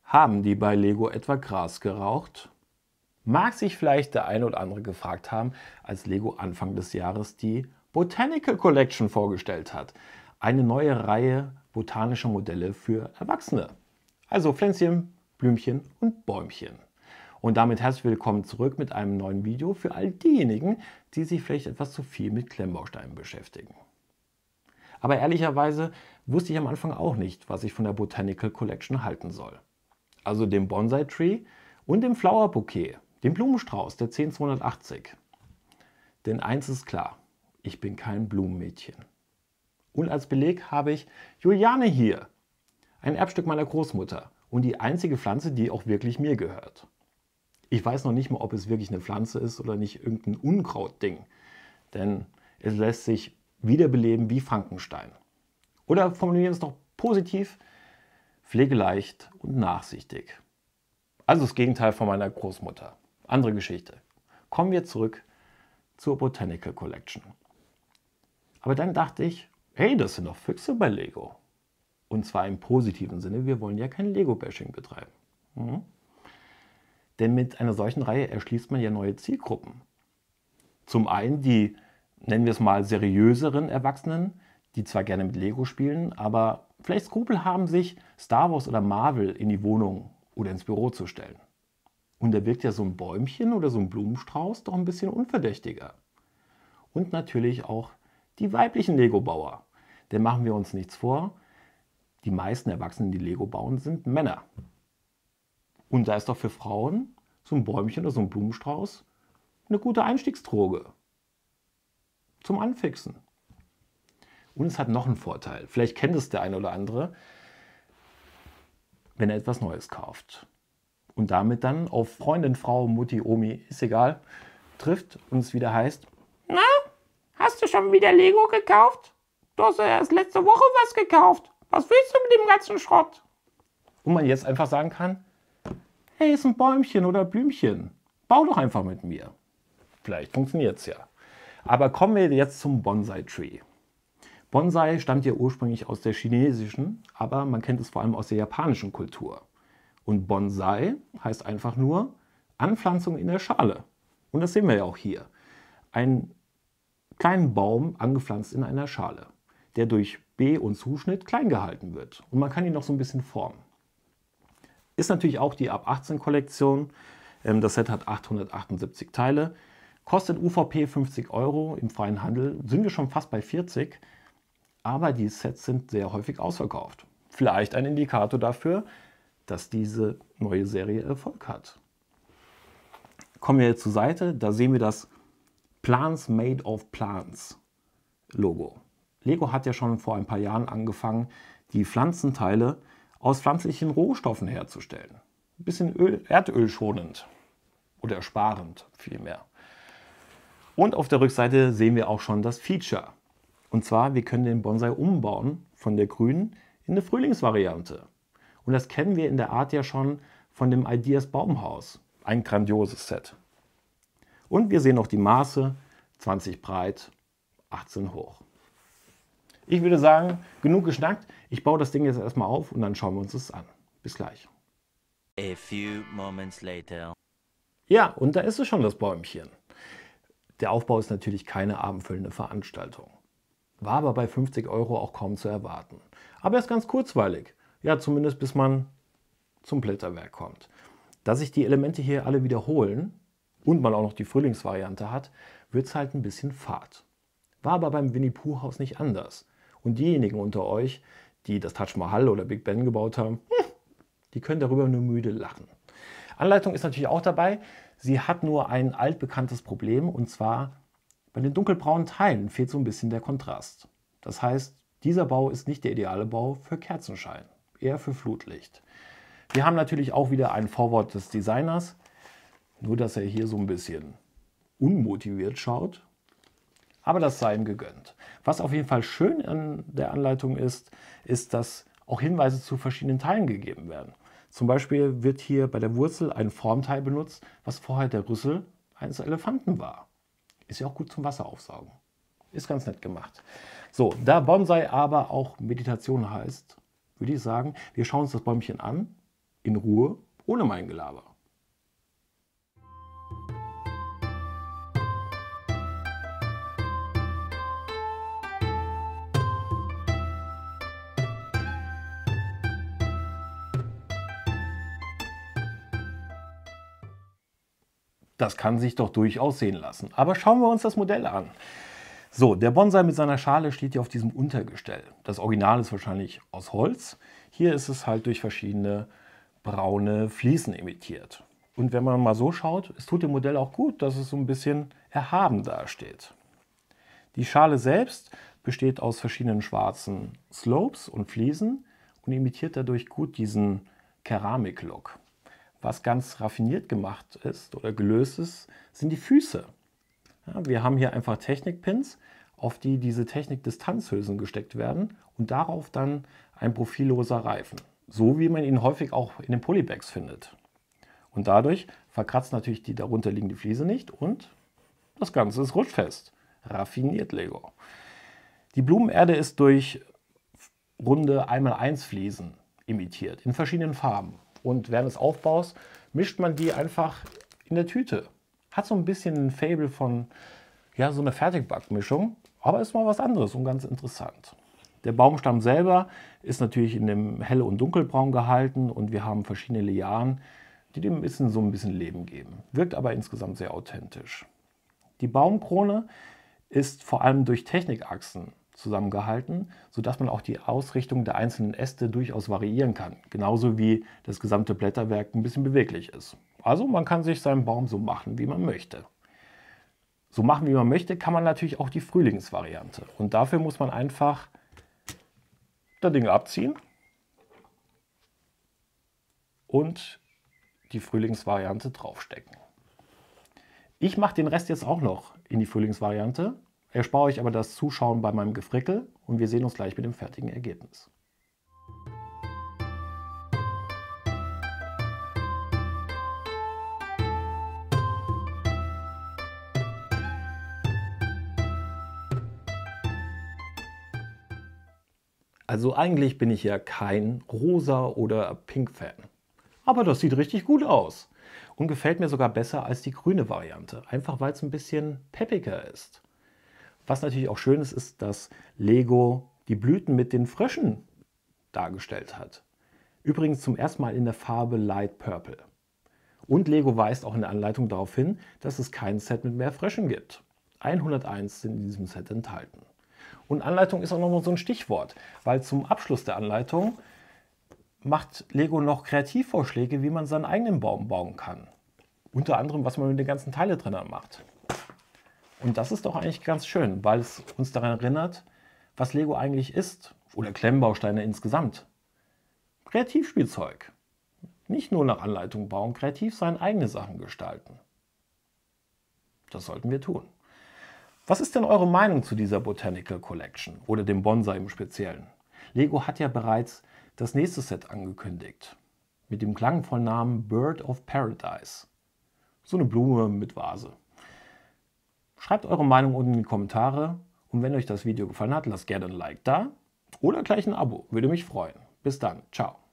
Haben die bei Lego etwa Gras geraucht? Mag sich vielleicht der eine oder andere gefragt haben, als Lego Anfang des Jahres die Botanical Collection vorgestellt hat. Eine neue Reihe botanischer Modelle für Erwachsene. Also Pflänzchen, Blümchen und Bäumchen. Und damit herzlich willkommen zurück mit einem neuen Video für all diejenigen, die sich vielleicht etwas zu viel mit Klemmbausteinen beschäftigen. Aber ehrlicherweise wusste ich am Anfang auch nicht, was ich von der Botanical Collection halten soll. Also dem Bonsai Tree und dem Flower Bouquet, dem Blumenstrauß der 10280. Denn eins ist klar, ich bin kein Blumenmädchen. Und als Beleg habe ich Juliane hier, ein Erbstück meiner Großmutter und die einzige Pflanze, die auch wirklich mir gehört. Ich weiß noch nicht mal, ob es wirklich eine Pflanze ist oder nicht irgendein Unkrautding, denn es lässt sich wiederbeleben wie Frankenstein. Oder formulieren es doch positiv, pflegeleicht und nachsichtig. Also das Gegenteil von meiner Großmutter. Andere Geschichte. Kommen wir zurück zur Botanical Collection. Aber dann dachte ich, hey, das sind doch Füchse bei Lego. Und zwar im positiven Sinne, wir wollen ja kein Lego-Bashing betreiben. Denn mit einer solchen Reihe erschließt man ja neue Zielgruppen. Zum einen die, nennen wir es mal, seriöseren Erwachsenen, die zwar gerne mit Lego spielen, aber vielleicht Skrupel haben, sich Star Wars oder Marvel in die Wohnung oder ins Büro zu stellen. Und da wirkt ja so ein Bäumchen oder so ein Blumenstrauß doch ein bisschen unverdächtiger. Und natürlich auch die weiblichen Lego-Bauer. Denn machen wir uns nichts vor, die meisten Erwachsenen, die Lego bauen, sind Männer. Und da ist doch für Frauen so ein Bäumchen oder so ein Blumenstrauß eine gute Einstiegsdroge. Zum Anfixen. Und es hat noch einen Vorteil. Vielleicht kennt es der eine oder andere, wenn er etwas Neues kauft. Und damit dann auf Freundin, Frau, Mutti, Omi, ist egal, trifft und es wieder heißt: Na, hast du schon wieder Lego gekauft? Du hast ja erst letzte Woche was gekauft. Was willst du mit dem ganzen Schrott? Und man jetzt einfach sagen kann: Hey, ist ein Bäumchen oder Blümchen. Bau doch einfach mit mir. Vielleicht funktioniert es ja. Aber kommen wir jetzt zum Bonsai Tree. Bonsai stammt ja ursprünglich aus der chinesischen, aber man kennt es vor allem aus der japanischen Kultur. Und Bonsai heißt einfach nur Anpflanzung in der Schale. Und das sehen wir ja auch hier. Einen kleinen Baum angepflanzt in einer Schale, der durch B- und Zuschnitt klein gehalten wird. Und man kann ihn noch so ein bisschen formen. Ist natürlich auch die ab 18 Kollektion. Das Set hat 878 Teile. Kostet UVP 50 €. Im freien Handel sind wir schon fast bei 40. Aber die Sets sind sehr häufig ausverkauft. Vielleicht ein Indikator dafür, dass diese neue Serie Erfolg hat. Kommen wir jetzt zur Seite, da sehen wir das Plants Made of Plants Logo. Lego hat ja schon vor ein paar Jahren angefangen, die Pflanzenteile aus pflanzlichen Rohstoffen herzustellen. Ein bisschen erdölschonend oder sparend vielmehr. Und auf der Rückseite sehen wir auch schon das Feature. Und zwar, wir können den Bonsai umbauen von der grünen in eine Frühlingsvariante. Und das kennen wir in der Art ja schon von dem Ideas Baumhaus. Ein grandioses Set. Und wir sehen auch die Maße, 20 breit, 18 hoch. Ich würde sagen, genug geschnackt. Ich baue das Ding jetzt erstmal auf und dann schauen wir uns das an. Bis gleich. A few moments later. Ja, und da ist es schon, das Bäumchen. Der Aufbau ist natürlich keine abendfüllende Veranstaltung. War aber bei 50 € auch kaum zu erwarten. Aber er ist ganz kurzweilig. Ja, zumindest bis man zum Blätterwerk kommt. Da sich die Elemente hier alle wiederholen und man auch noch die Frühlingsvariante hat, wird es halt ein bisschen fad. War aber beim Winnie-Pooh-Haus nicht anders. Und diejenigen unter euch, die das Taj Mahal oder Big Ben gebaut haben, die können darüber nur müde lachen. Anleitung ist natürlich auch dabei. Sie hat nur ein altbekanntes Problem, und zwar bei den dunkelbraunen Teilen fehlt so ein bisschen der Kontrast. Das heißt, dieser Bau ist nicht der ideale Bau für Kerzenschein, eher für Flutlicht. Wir haben natürlich auch wieder ein Vorwort des Designers, nur dass er hier so ein bisschen unmotiviert schaut. Aber das sei ihm gegönnt. Was auf jeden Fall schön an der Anleitung ist, ist, dass auch Hinweise zu verschiedenen Teilen gegeben werden. Zum Beispiel wird hier bei der Wurzel ein Formteil benutzt, was vorher der Rüssel eines Elefanten war. Ist ja auch gut zum Wasseraufsaugen. Ist ganz nett gemacht. So, da Bonsai aber auch Meditation heißt, würde ich sagen, wir schauen uns das Bäumchen an in Ruhe, ohne mein Gelaber. Das kann sich doch durchaus sehen lassen. Aber schauen wir uns das Modell an. So, der Bonsai mit seiner Schale steht hier auf diesem Untergestell. Das Original ist wahrscheinlich aus Holz. Hier ist es halt durch verschiedene braune Fliesen imitiert. Und wenn man mal so schaut, es tut dem Modell auch gut, dass es so ein bisschen erhaben dasteht. Die Schale selbst besteht aus verschiedenen schwarzen Slopes und Fliesen und imitiert dadurch gut diesen Keramik-Look. Was ganz raffiniert gemacht ist oder gelöst ist, sind die Füße. Ja, wir haben hier einfach Technikpins, auf die diese Technik-Distanzhülsen gesteckt werden und darauf dann ein profilloser Reifen. So wie man ihn häufig auch in den Polybags findet. Und dadurch verkratzt natürlich die darunter liegende Fliese nicht und das Ganze ist rutschfest. Raffiniert Lego. Die Blumenerde ist durch runde 1x1 Fliesen imitiert, in verschiedenen Farben. Und während des Aufbaus mischt man die einfach in der Tüte. Hat so ein bisschen ein Faible von ja, so einer Fertigbackmischung, aber ist mal was anderes und ganz interessant. Der Baumstamm selber ist natürlich in dem hell- und dunkelbraun gehalten und wir haben verschiedene Lianen, die dem so ein bisschen Leben geben. Wirkt aber insgesamt sehr authentisch. Die Baumkrone ist vor allem durch Technikachsen zusammengehalten, sodass man auch die Ausrichtung der einzelnen Äste durchaus variieren kann. Genauso wie das gesamte Blätterwerk ein bisschen beweglich ist. Also man kann sich seinen Baum so machen, wie man möchte. So machen, wie man möchte, kann man natürlich auch die Frühlingsvariante. Und dafür muss man einfach das Ding abziehen und die Frühlingsvariante draufstecken. Ich mache den Rest jetzt auch noch in die Frühlingsvariante. Erspare euch aber das Zuschauen bei meinem Gefrickel und wir sehen uns gleich mit dem fertigen Ergebnis. Also eigentlich bin ich ja kein Rosa- oder Pink-Fan. Aber das sieht richtig gut aus und gefällt mir sogar besser als die grüne Variante, einfach weil es ein bisschen peppiger ist. Was natürlich auch schön ist, ist, dass Lego die Blüten mit den Fröschen dargestellt hat. Übrigens zum ersten Mal in der Farbe Light Purple. Und Lego weist auch in der Anleitung darauf hin, dass es kein Set mit mehr Fröschen gibt. 101 sind in diesem Set enthalten. Und Anleitung ist auch noch so ein Stichwort, weil zum Abschluss der Anleitung macht Lego noch Kreativvorschläge, wie man seinen eigenen Baum bauen kann. Unter anderem, was man mit den ganzen Teiletrennern macht. Und das ist doch eigentlich ganz schön, weil es uns daran erinnert, was Lego eigentlich ist. Oder Klemmbausteine insgesamt. Kreativspielzeug. Nicht nur nach Anleitung bauen, kreativ sein, eigene Sachen gestalten. Das sollten wir tun. Was ist denn eure Meinung zu dieser Botanical Collection oder dem Bonsai im Speziellen? Lego hat ja bereits das nächste Set angekündigt. Mit dem klangvollen Namen Bird of Paradise. So eine Blume mit Vase. Schreibt eure Meinung unten in die Kommentare und wenn euch das Video gefallen hat, lasst gerne ein Like da oder gleich ein Abo, würde mich freuen. Bis dann, ciao.